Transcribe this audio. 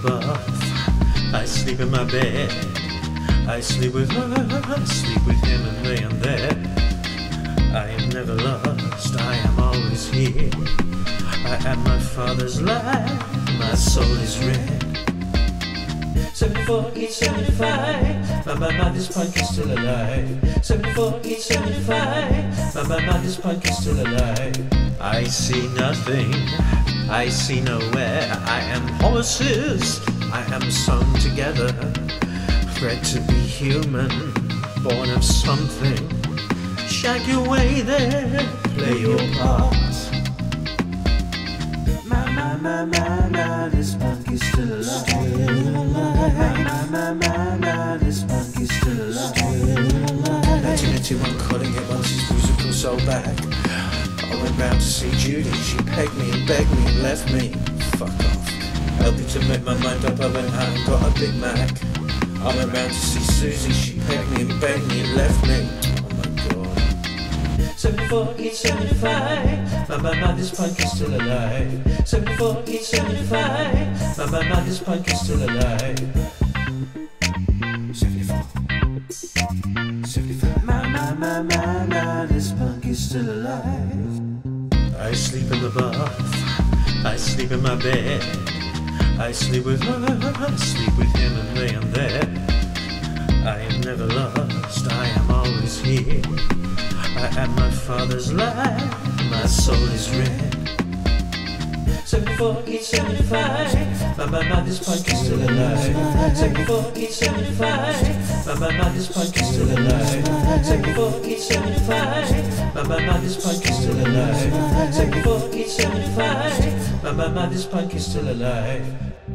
bath, I sleep in my bed, I sleep with her, I sleep with him and they and there. I am never lost, I am always here. I am my father's light, my soul is red. 74, 75, my mind is punk is still alive. 74, 75, my mind is punk is still alive. I see nothing, I see nowhere. I am horses, I am sewn together, bred to be human, born of something. Shag your way there, play your part. My, this punk is still alive. My, this punk is still alive. 1981, calling it once his musical soul back. I went round to see Judy, she pegged me and begged me and left me. Fuck off. Helping to make my mind up, I went out and got a Big Mac. I went round to see Susie, she pegged me and begged me and left me. Oh my god. 74, 75, my mind is punk is still alive. 74, 75, my mind is punk is still alive. 74, 75, my, this punk is still alive. I sleep in the bath, I sleep in my bed, I sleep with her, I sleep with him and they and there. I am never lost, I am always here. I am my father's light, my soul is red. 74, 75, my mind is punk is still alive. 74, 75, my mind is punk is still alive. 74, 75, my mind is punk is still alive. 74, 75, my mind is punk is still alive.